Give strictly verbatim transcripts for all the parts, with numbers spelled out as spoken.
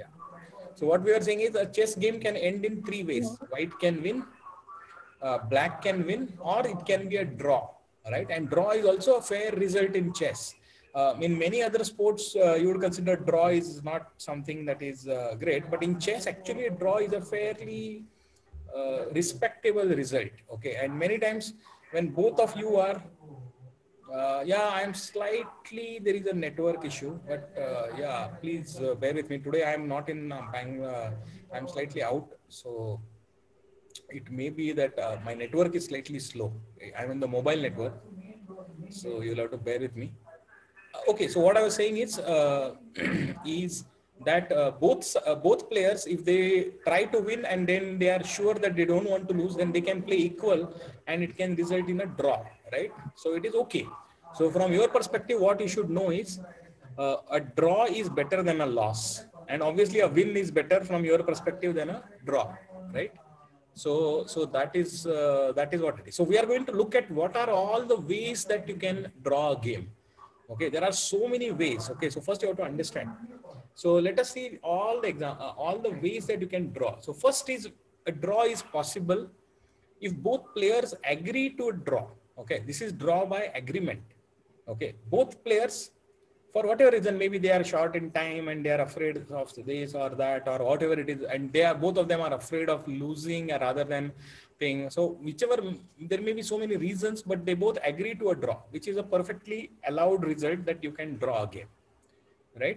Yeah. So what we are saying is a chess game can end in three ways. White can win, uh, black can win, or it can be a draw, right? And draw is also a fair result in chess. Uh, in many other sports, uh, you would consider draw is not something that is uh, great, but in chess, actually, a draw is a fairly uh, respectable result. Okay, and many times when both of you are uh, yeah, I'm slightly, there is a network issue, but uh, yeah, please uh, bear with me. Today I'm not in uh, Bang, uh, I'm slightly out. So it may be that uh, my network is slightly slow. I'm in the mobile network. So you'll have to bear with me. Uh, Okay, so what I was saying is, uh, is that uh, both uh, both players, if they try to win and then they are sure that they don't want to lose, then they can play equal, and it can result in a draw, right? So it is okay. So from your perspective, what you should know is uh, a draw is better than a loss, and obviously a win is better from your perspective than a draw, right? So so that is uh, that is what it is. So we are going to look at what are all the ways that you can draw a game. Okay, there are so many ways. Okay, so first you have to understand. So let us see all the exam, uh, all the ways that you can draw. So first is a draw is possible if both players agree to a draw. Okay, this is draw by agreement. Okay, both players, for whatever reason, maybe they are short in time and they are afraid of this or that or whatever it is, and they are both of them are afraid of losing rather than paying. So whichever, there may be so many reasons, but they both agree to a draw, which is a perfectly allowed result that you can draw a game, right?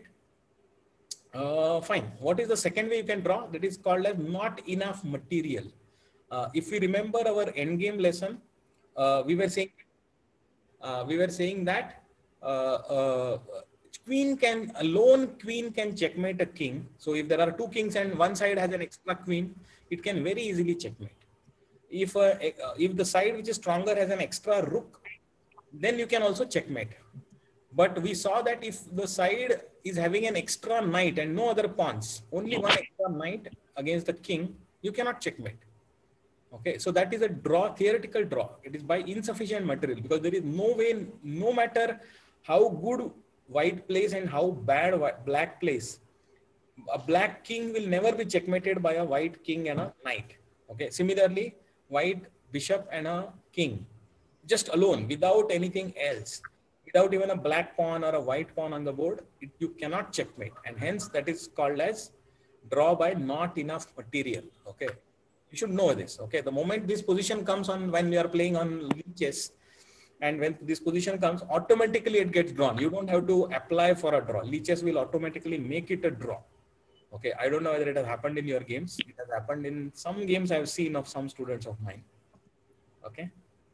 Uh, fine. What is the second way you can draw? That is called as not enough material. Uh, if we remember our end game lesson, uh, we were saying uh, we were saying that uh, uh, queen can a lone queen can checkmate a king. So if there are two kings and one side has an extra queen, it can very easily checkmate. If uh, uh, if the side which is stronger has an extra rook, then you can also checkmate. But we saw that if the side is having an extra knight and no other pawns, only one extra knight against the king, you cannot checkmate. Okay, so that is a draw, theoretical draw. It is by insufficient material, because there is no way, no matter how good white plays and how bad black plays, a black king will never be checkmated by a white king and a knight. Okay, similarly, white bishop and a king, just alone, without anything else, without even a black pawn or a white pawn on the board, it, you cannot checkmate. And hence that is called as draw by not enough material. Okay, you should know this. Okay, the moment this position comes on, when we are playing on chess, and when this position comes, automatically it gets drawn. You don't have to apply for a draw. Lichess will automatically make it a draw. Okay, I don't know whether it has happened in your games. It has happened in some games I've seen of some students of mine. Okay,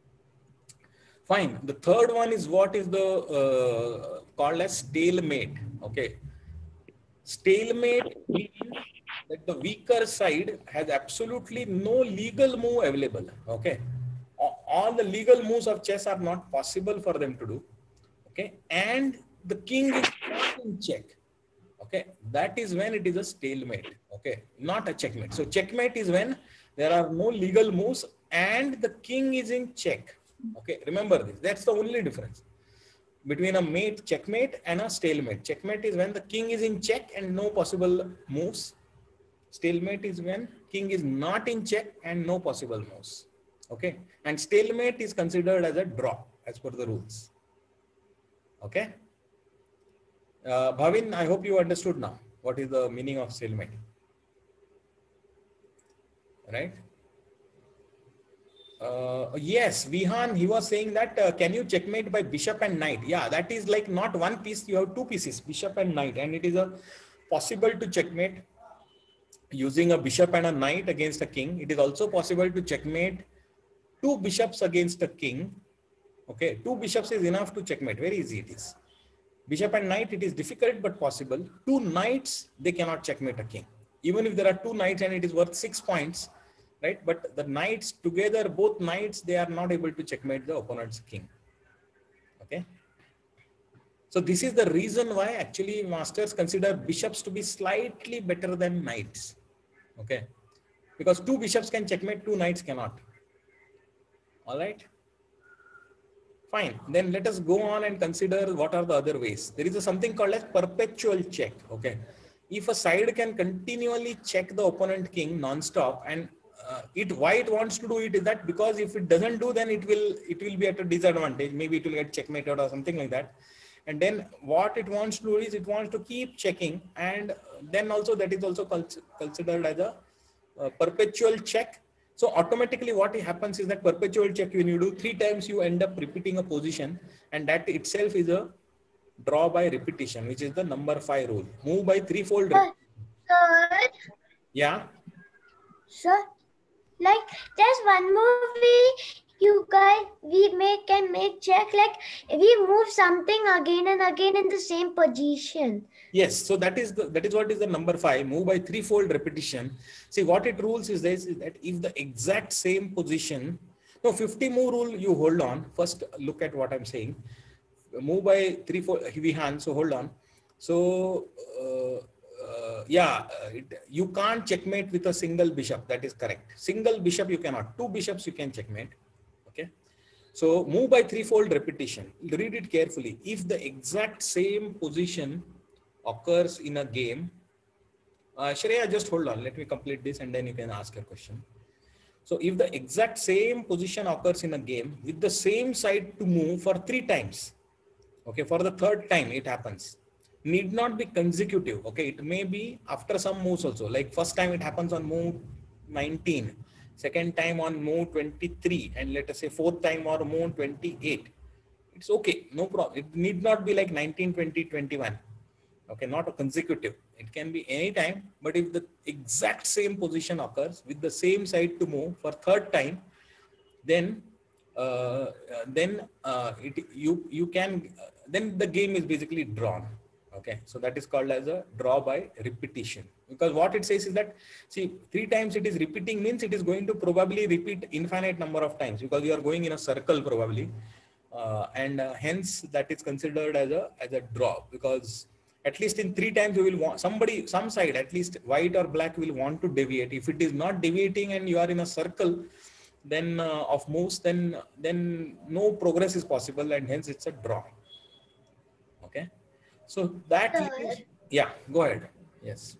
fine. The third one is what is the uh, called as stalemate. Okay, stalemate means that the weaker side has absolutely no legal move available. Okay, all the legal moves of chess are not possible for them to do. Okay, and the king is not in check. Okay, that is when it is a stalemate. Okay, not a checkmate. So checkmate is when there are no legal moves and the king is in check. Okay, remember this. That's the only difference between a mate, checkmate, and a stalemate. Checkmate is when the king is in check and no possible moves. Stalemate is when king is not in check and no possible moves. Okay, and stalemate is considered as a draw as per the rules. Okay. Uh, Bhavin, I hope you understood now what is the meaning of stalemate, right? Uh, yes, Vihan, he was saying that uh, can you checkmate by bishop and knight? Yeah, that is like not one piece, you have two pieces, bishop and knight, and it is a possible to checkmate using a bishop and a knight against a king. It is also possible to checkmate two bishops against a king. Okay, two bishops is enough to checkmate, very easy it is. Bishop and knight, it is difficult but possible. Two knights, they cannot checkmate a king. Even if there are two knights and it is worth six points, right? But the knights together, both knights, they are not able to checkmate the opponent's king. Okay. So this is the reason why actually masters consider bishops to be slightly better than knights. Okay. Because two bishops can checkmate, two knights cannot. All right. Fine. Then let us go on and consider what are the other ways. There is a something called as perpetual check. Okay. if a side can continually check the opponent king non-stop, and uh, it why it wants to do it is that because if it doesn't do, then it will it will be at a disadvantage. Maybe it will get checkmated or something like that. And then what it wants to do is it wants to keep checking, and then also that is also considered as a uh, perpetual check. So automatically what happens is that perpetual check, when you do three times, you end up repeating a position, and that itself is a draw by repetition, which is the number five rule. Move by threefold. Uh, Sir, yeah. sir, like there's one movie you guys we make can make check, like we move something again and again in the same position. Yes, so that is the, that is what is the number five, move by threefold repetition. See, what it rules is this, is that if the exact same position, no, fifty move rule, you hold on. First, look at what I'm saying. Move by threefold heavy hand. So hold on. So uh, uh, yeah, it, you can't checkmate with a single bishop. That is correct. Single bishop you cannot. Two bishops you can checkmate. Okay. So move by threefold repetition. Read it carefully. If the exact same position occurs in a game, uh, Shreya, just hold on. Let me complete this and then you can ask your question. So if the exact same position occurs in a game with the same side to move for three times, okay, for the third time it happens, need not be consecutive. Okay, it may be after some moves also. Like first time it happens on move nineteen, second time on move twenty-three, and let us say fourth time or move twenty-eight. It's okay, no problem. It need not be like nineteen, twenty, twenty-one. Okay, not a consecutive. It can be any time, but if the exact same position occurs with the same side to move for third time, then uh, then uh, it, you you can uh, then the game is basically drawn. Okay, so that is called as a draw by repetition, because what it says is that, see, three times it is repeating means it is going to probably repeat infinite number of times, because you are going in a circle probably, uh, and uh, hence that is considered as a as a draw, because at least in three times you will want somebody, some side, at least white or black, will want to deviate. If it is not deviating and you are in a circle then uh, of moves, then then no progress is possible, and hence it's a draw. Okay, so that Sir, yeah, go ahead. Yes.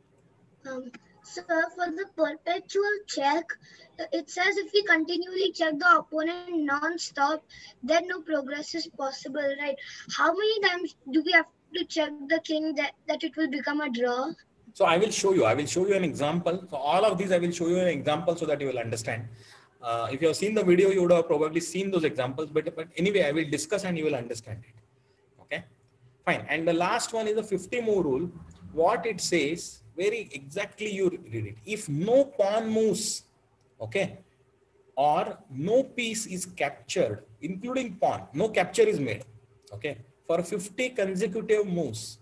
Um, so for the perpetual check, it says if we continually check the opponent non-stop, then no progress is possible, right? How many times do we have to check the king that, that it will become a draw? So I will show you, I will show you an example. So all of these I will show you an example so that you will understand. Uh, if you have seen the video, you would have probably seen those examples, but, but anyway, I will discuss and you will understand it. Okay, fine. And the last one is the fifty move rule. What it says, very exactly you read it. If no pawn moves, okay, or no piece is captured, including pawn, no capture is made, okay, for fifty consecutive moves,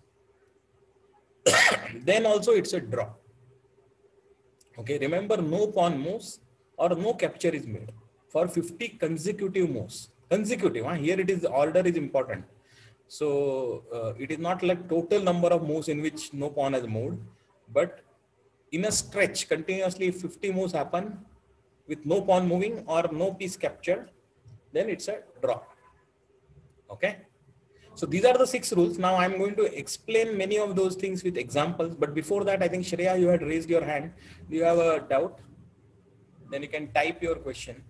then also it's a draw. Okay, remember, no pawn moves or no capture is made for fifty consecutive moves. Consecutive, huh? Here it is, the order is important. So uh, it is not like total number of moves in which no pawn has moved, but in a stretch, continuously fifty moves happen with no pawn moving or no piece captured, then it's a draw. Okay. So these are the six rules. Now I'm going to explain many of those things with examples. But before that, I think Shreya, you had raised your hand. Do you have a doubt? Then you can type your question.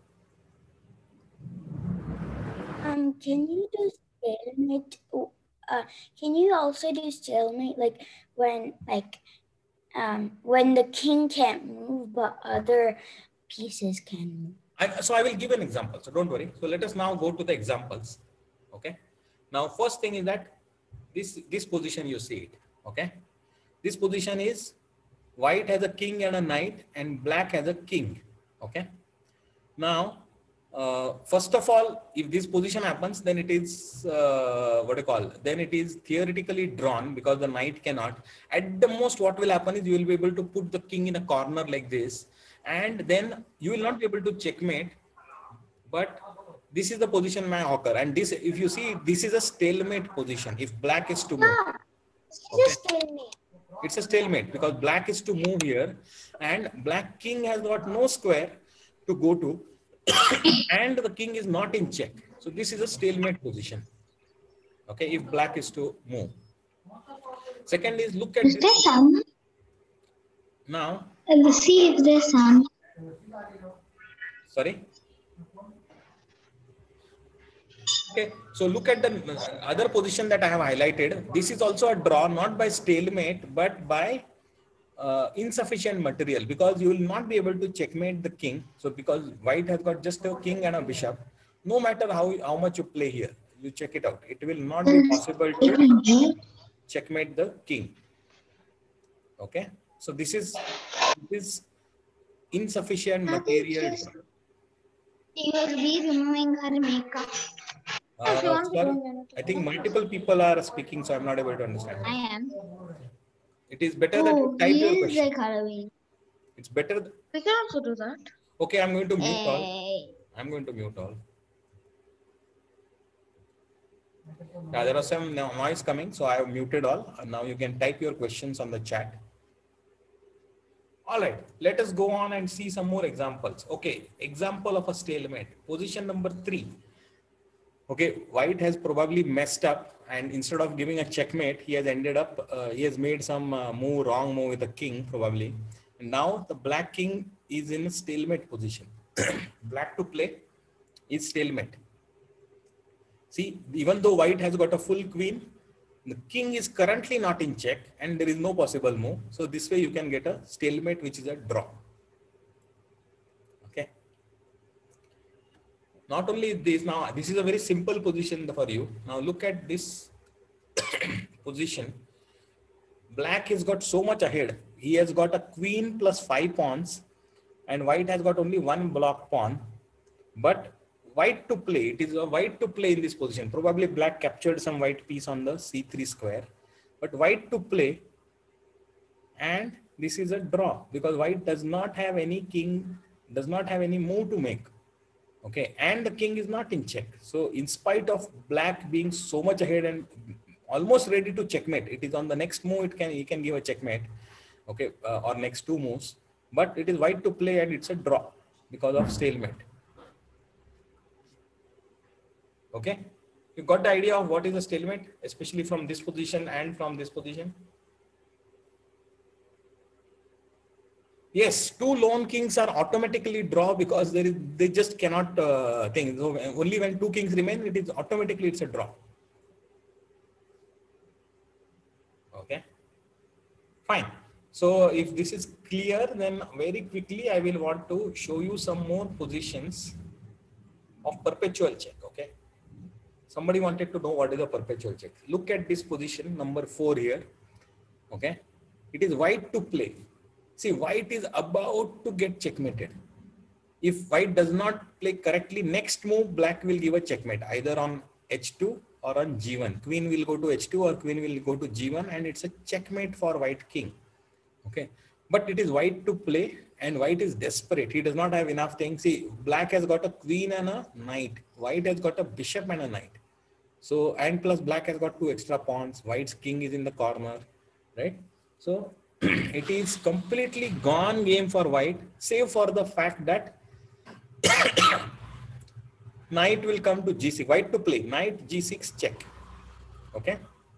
Um, can you do stalemate? Uh, can you also do stalemate, like when, like, um, when the king can't move, but other pieces can move? I, so I will give an example. So don't worry. So let us now go to the examples. Okay. Now, first thing is that this, this position you see it. Okay. This position is white has a king and a knight and black has a king. Okay. Now, uh, first of all, if this position happens, then it is, uh, what do you call, then it is theoretically drawn because the knight cannot. At the most, what will happen is you will be able to put the king in a corner like this, and then you will not be able to checkmate, but this is the position may occur. And this, if you see, this is a stalemate position. If black is to move, Yeah, it's a stalemate. It's a stalemate because black is to move here, and black king has got no square to go to, and the king is not in check. So this is a stalemate position. Okay, if black is to move. Second is look at Is this. there sun? Now, Let's see if there's sun. sorry. Okay, so look at the other position that I have highlighted. This is also a draw, not by stalemate, but by uh, insufficient material, because you will not be able to checkmate the king. So because white has got just a king and a bishop, no matter how, how much you play here, you check it out. It will not be possible to checkmate the king. Okay, so this is, this is insufficient material. You will be removing her makeup. Uh, sorry, I think multiple people are speaking, so I'm not able to understand. I am. It is better that you Oh, type he your is question. like Halloween. It's better. th- We can also do that. Okay, I'm going to mute all. Hey. I'm going to mute all. Yeah, there was some no- noise coming, so I have muted all. And now you can type your questions on the chat. All right, let us go on and see some more examples. Okay, example of a stalemate. Position number three. Okay, white has probably messed up, and instead of giving a checkmate, he has ended up, uh, he has made some uh, move, wrong move with the king probably. And now the black king is in a stalemate position. Black to play is stalemate. See, even though white has got a full queen, the king is currently not in check and there is no possible move. So this way you can get a stalemate, which is a draw. Okay. Not only this, now this is a very simple position for you. Now look at this position. Black has got so much ahead. He has got a queen plus five pawns and white has got only one block pawn. But white to play, it is a white to play in this position. Probably black captured some white piece on the c three square, but white to play, and this is a draw because white does not have any king, does not have any move to make. Okay, and the king is not in check. So in spite of black being so much ahead and almost ready to checkmate, it is on the next move, it can, he can give a checkmate. Okay, uh, or next two moves, but it is white to play and it's a draw because of stalemate. Okay, you got the idea of what is a stalemate, especially from this position and from this position. Yes, two lone kings are automatically draw because there is, they just cannot uh, think. So only when two kings remain, it is automatically, it's a draw. Okay, fine. So if this is clear, then very quickly I will want to show you some more positions of perpetual check. Okay. Somebody wanted to know what is a perpetual check. Look at this position number four here. Okay. It is white to play. See, white is about to get checkmated. If white does not play correctly, next move, black will give a checkmate either on h two or on g one. Queen will go to h two or queen will go to g one, and it's a checkmate for white king. Okay. But it is white to play and white is desperate. He does not have enough things. See, black has got a queen and a knight. White has got a bishop and a knight. So, and plus black has got two extra pawns. White's king is in the corner, right? So it is completely gone game for white, save for the fact that knight will come to g six. White to play, knight g six check. Okay.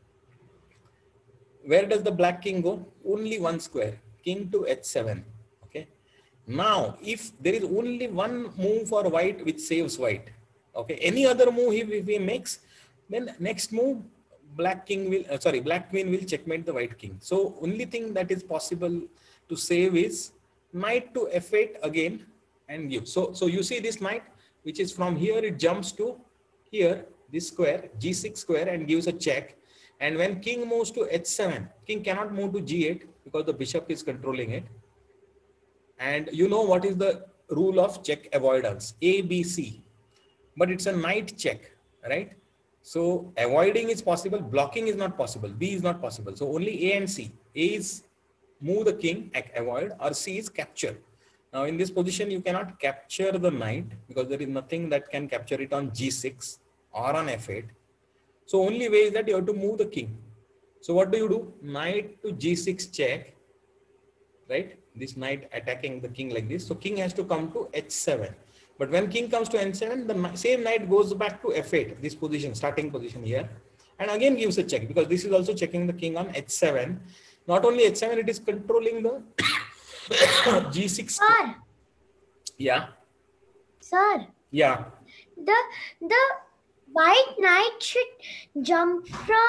Where does the black king go? Only one square, king to h seven. Okay. Now, if there is only one move for white which saves white, okay, any other move if, if he makes, then next move, black king will, uh, sorry, black queen will checkmate the white king. So only thing that is possible to save is knight to f eight again and give. So, so you see this knight, which is from here, it jumps to here, this square, g six square, and gives a check. And when king moves to h seven, king cannot move to g eight because the bishop is controlling it. And you know what is the rule of check avoidance, A, B, C, but it's a knight check, right? So avoiding is possible, blocking is not possible, B is not possible. So only A and C. A is move the king, avoid, or C is capture. Now in this position, you cannot capture the knight because there is nothing that can capture it on g six or on f eight. So only way is that you have to move the king. So what do you do? Knight to g six check, right? This knight attacking the king like this. So king has to come to h seven. But when king comes to n seven, the same knight goes back to f eight, this position, starting position here. and again gives a check, because this is also checking the king on h seven. Not only h seven, it is controlling the g six. Sir. Yeah. Sir. Yeah. The the white knight should jump from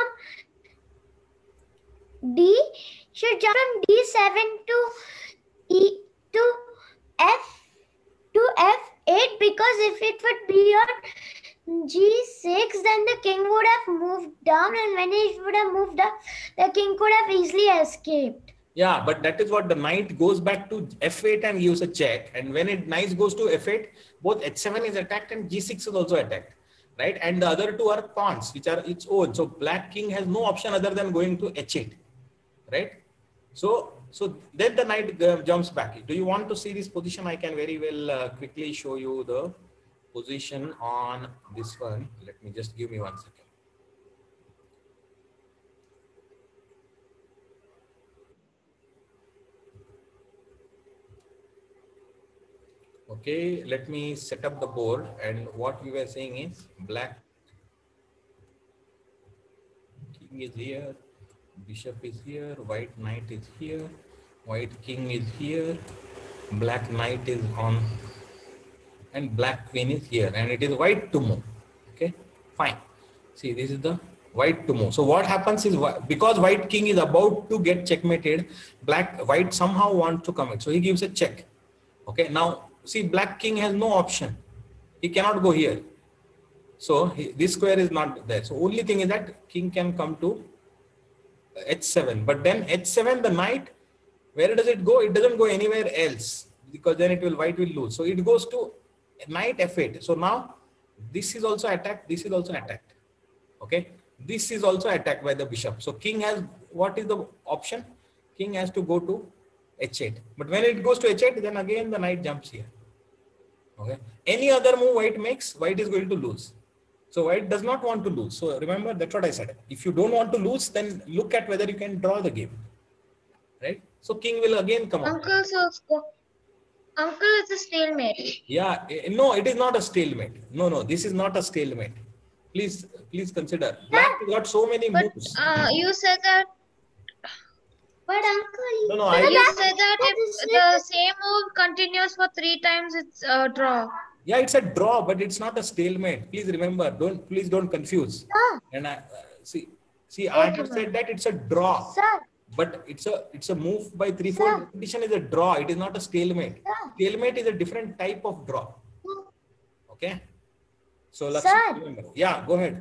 D should jump from D seven to E to F to F eight, because if it would be on G six, then the king would have moved down, and when it would have moved up, the king could have easily escaped. Yeah, but that is what the knight goes back to f eight and gives a check. And when it knight goes to f eight, both h seven is attacked and g six is also attacked, right? And the other two are pawns, which are its own. So black king has no option other than going to h eight, right? So, so then the knight uh, jumps back. Do you want to see this position? I can very well uh, quickly show you the position on this one. Let me just give me one second. Okay, let me set up the board, and what we were saying is black king is here, bishop is here, white knight is here, white king is here, black knight is on, and black queen is here, and it is white to move. Okay, fine. See, this is the white to move. So what happens is, because white king is about to get checkmated, black white somehow wants to commit, so he gives a check. Okay, now see, black king has no option. He cannot go here. So he, this square is not there. So only thing is that king can come to h seven. But then h seven, the knight, where does it go? It doesn't go anywhere else, because then it will white will lose. So it goes to knight f eight. So now this is also attacked. This is also attacked. Okay. This is also attacked by the bishop. So king has, what is the option? King has to go to h eight. But when it goes to h eight, then again the knight jumps here. Okay. Any other move white makes, white is going to lose. So white does not want to lose. So remember, that's what I said. If you don't want to lose, then look at whether you can draw the game. Right? So king will again come Uncle, up. so, uncle, it's a stalemate. Yeah. No, it is not a stalemate. No, no, this is not a stalemate. Please, please consider. Black got so many but, moves. Uh, you said that. But uncle, No, no, But I you just, said that if the same move continues for three times, it's a draw. yeah, it's a draw, but it's not a stalemate. Please remember, don't, please don't confuse. Sir. And I, uh, see, see, I have said that it's a draw, Sir. but it's a, it's a move by threefold repetition is a draw. It is not a stalemate. Sir. Stalemate is a different type of draw. Okay. So let's Sir. remember. Yeah, go ahead.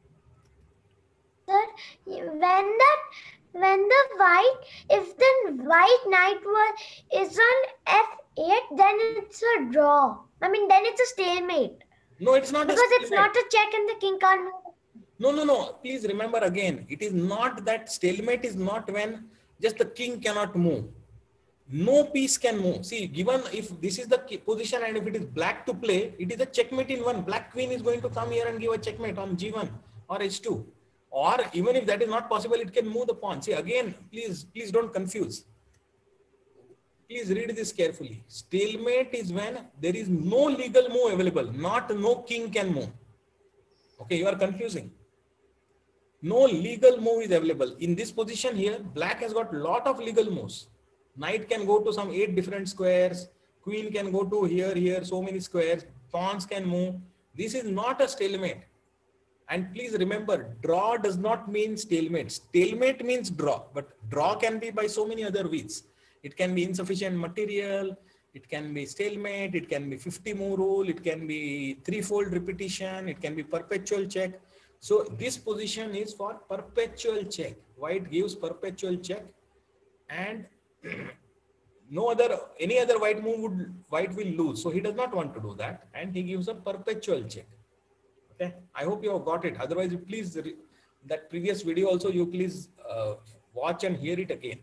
Sir, when that when the white, if the white knight was is on f eight, then it's a draw. I mean, then it's a stalemate. No, it's not Because a it's not a check and the king can't move. No, no, no. Please remember again. It is not that stalemate is not when just the king cannot move. No piece can move. See, given if this is the position and if it is black to play, it is a checkmate in one. Black queen is going to come here and give a checkmate on g one or h two. Or even if that is not possible, it can move the pawn. See, again, please, please don't confuse. Please read this carefully. Stalemate is when there is no legal move available, not no king can move. Okay, you are confusing. No legal move is available. In this position here, black has got lot of legal moves. Knight can go to some eight different squares. Queen can go to here, here, so many squares. Pawns can move. This is not a stalemate. And please remember, draw does not mean stalemate. Stalemate means draw, but draw can be by so many other ways. It can be insufficient material. It can be stalemate. It can be fifty move rule. It can be threefold repetition. It can be perpetual check. So this position is for perpetual check. White gives perpetual check, and no other, any other white move would, white will lose. So he does not want to do that. And he gives a perpetual check. Okay. I hope you have got it. Otherwise, please, that previous video also, you please uh, watch and hear it again.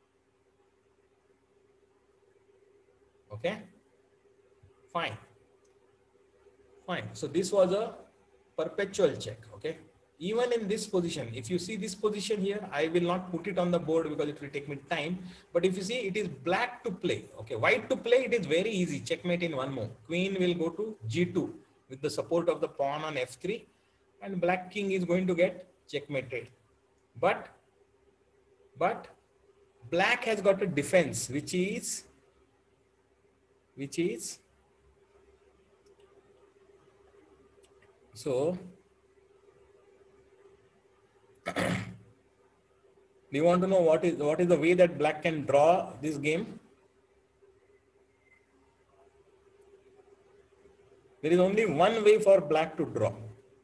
Okay. Fine. Fine. So this was a perpetual check. Okay. Even in this position, if you see this position here, I will not put it on the board because it will take me time. But if you see, it is black to play. Okay. White to play, it is very easy. Checkmate in one move. Queen will go to g two with the support of the pawn on f three. And black king is going to get checkmated. But, but black has got a defense, which is, which is, so, do you want to know what is, what is the way that black can draw this game? There is only one way for black to draw.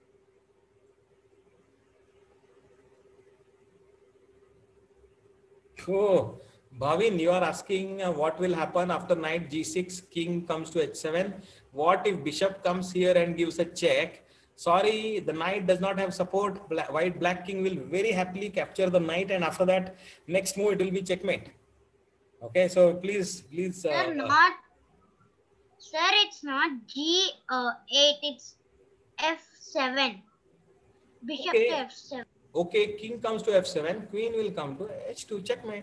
Oh, Bhavin, you are asking uh, what will happen after knight g six, king comes to h seven. What if bishop comes here and gives a check? Sorry, the knight does not have support. Black, white black king will very happily capture the knight, and after that, next move it will be checkmate. Okay, so please, please. Uh, Sir, not. Sir, it's not G eight. It's F seven. Bishop okay. to F seven. Okay, king comes to f seven, queen will come to h two, checkmate.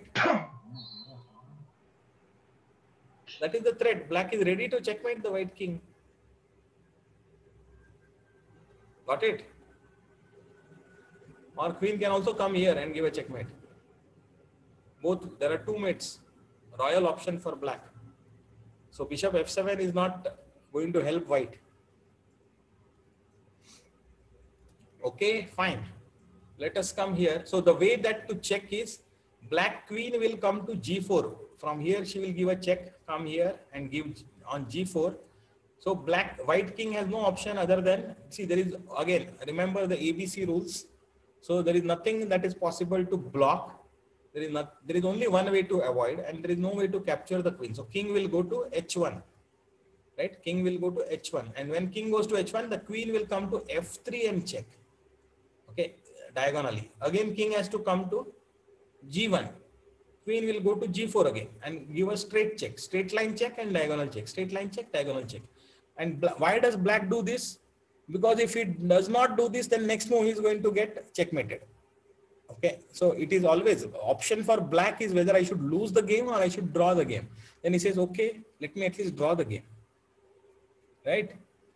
That is the threat. Black is ready to checkmate the white king. Got it? Or queen can also come here and give a checkmate. Both, there are two mates. Royal option for black. So bishop f seven is not going to help white. Okay, fine. Let us come here. So the way that to check is black queen will come to g four. From here she will give a check, come here and give on g four. So black, white king has no option other than, see there is again, remember the A B C rules. So there is nothing that is possible to block. There is not, there is only one way to avoid, and there is no way to capture the queen. So king will go to h one, right? King will go to h one. And when king goes to h one, the queen will come to f three and check. Okay, diagonally. Again, king has to come to g one. Queen will go to g four again and give a straight check, straight line check and diagonal check, straight line check, diagonal check. And why does black do this? Because if he does not do this, then next move he is going to get checkmated. Okay, so it is always option for black is whether I should lose the game or I should draw the game. Then he says, okay, let me at least draw the game, right?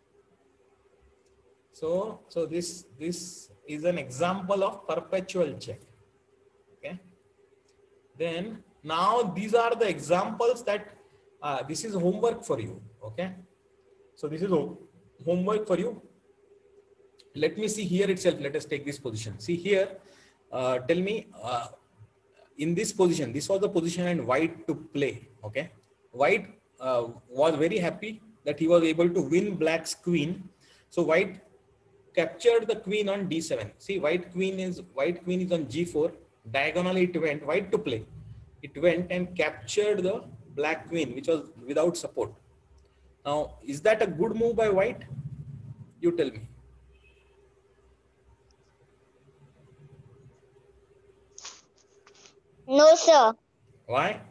So, so this, this is an example of perpetual check. Okay. Then now these are the examples that uh, this is homework for you. Okay. So this is homework for you. Let me see here itself. Let us take this position. See here. Uh, tell me uh, in this position, this was the position and white to play. Okay. White uh, was very happy that he was able to win black's queen. So white captured the queen on d seven. See, white queen is white queen is on g four. Diagonally it went, white to play. It went and captured the black queen, which was without support. Now, is that a good move by white? You tell me. No, sir. Why?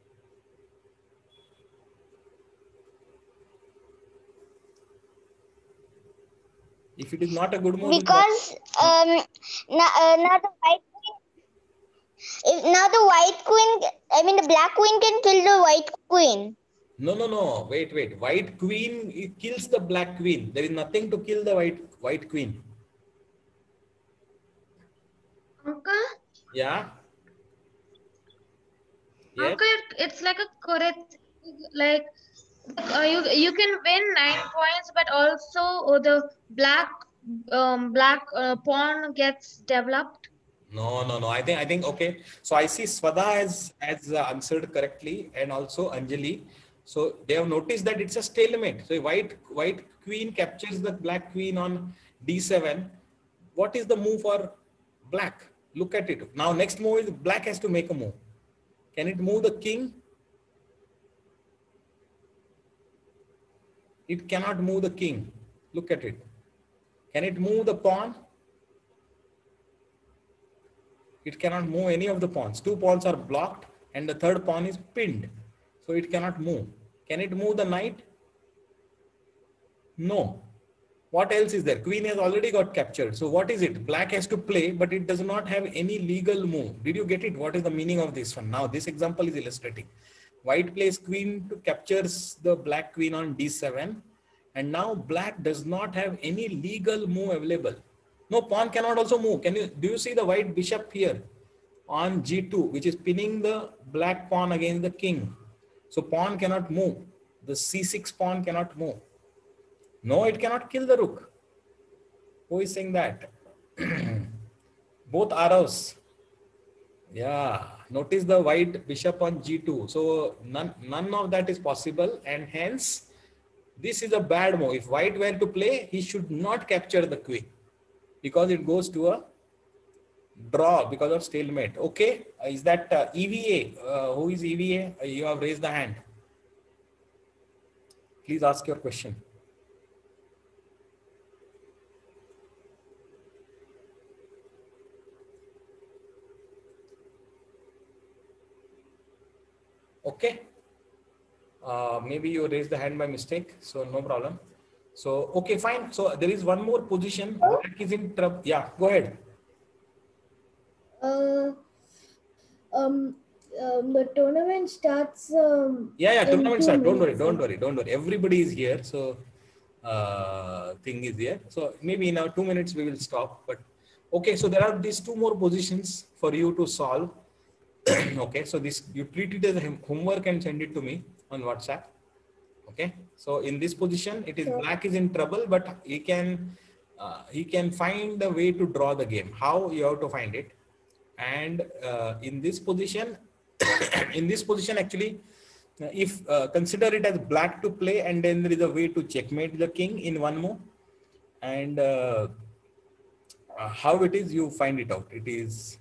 If it is not a good move, because um, now, uh, now the white queen, if now the white queen, I mean the black queen can kill the white queen. No, no, no. Wait, wait. White queen it kills the black queen. There is nothing to kill the white white queen. Uncle? Yeah. Yes. Uncle, it's like a correct, like uh, you you can win nine points, but also uh, the black um black uh, pawn gets developed. No, no, no. I think I think okay. So I see Swada has has uh, answered correctly, and also Anjali. So they have noticed that it's a stalemate. So white white queen captures the black queen on d seven. What is the move for black? Look at it. Now next move is black has to make a move. Can it move the king? It cannot move the king. Look at it. Can it move the pawn? It cannot move any of the pawns. Two pawns are blocked and the third pawn is pinned. So it cannot move. Can it move the knight? No. What else is there? Queen has already got captured. So what is it? Black has to play, but it does not have any legal move. Did you get it? What is the meaning of this one? Now this example is illustrating. White plays queen to captures the black queen on d seven. And now black does not have any legal move available. No, pawn cannot also move. Can you, do you see the white bishop here on G two, which is pinning the black pawn against the king? So pawn cannot move. The C six pawn cannot move. No, it cannot kill the rook. Who is saying that? Both arrows. Yeah, notice the white bishop on G two. So none, none of that is possible, and hence this is a bad move. If white were to play, he should not capture the queen because it goes to a draw because of stalemate. Okay, is that uh, E V A? Uh, who is E V A? Uh, you have raised the hand. Please ask your question. Okay. Uh, maybe you raised the hand by mistake, so no problem. So, okay, fine. So there is one more position. Black is in trouble. Yeah, go ahead. Uh, um, um, the tournament starts. Um, Yeah, yeah, in tournament two start. Don't worry, minutes. don't worry, don't worry. Everybody is here, so uh, thing is here. So maybe in our two minutes we will stop. But okay, so there are these two more positions for you to solve. Okay, so this you treat it as a homework and send it to me on WhatsApp. Okay, so in this position, it is black is in trouble, but he can uh, he can find the way to draw the game. How you have to find it? And uh, in this position, in this position actually, if uh, consider it as black to play, and then there is a way to checkmate the king in one move, and uh, uh, how it is you find it out. It is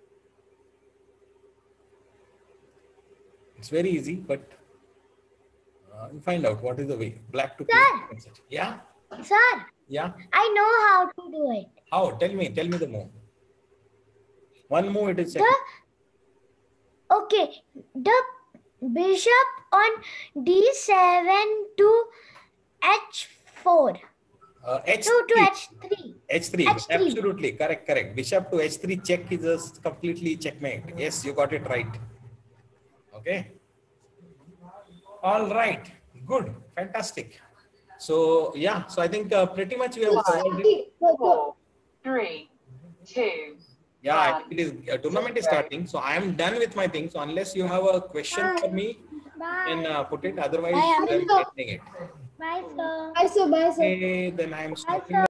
it's very easy, but uh, you find out what is the way black to play. Sir. Yeah, Sir, yeah. I know how to do it. How? Tell me. Tell me the move. One move it is. The, okay, the bishop on D seven to H four. Uh, H No, to three. H three. H three. H three. Absolutely correct. Correct. Bishop to H three check is a completely checkmate. Yes, you got it right. Okay. All right. Good. Fantastic. So yeah. So I think uh, pretty much we have covered it. Four, three, two. Yeah, I think it is uh, tournament is starting. So I am done with my thing. So unless you have a question for me, then uh, put it. Otherwise, Bye, I am Amigo. ending it. Bye, sir. Bye, sir. Bye, sir. Okay, then I am stopping.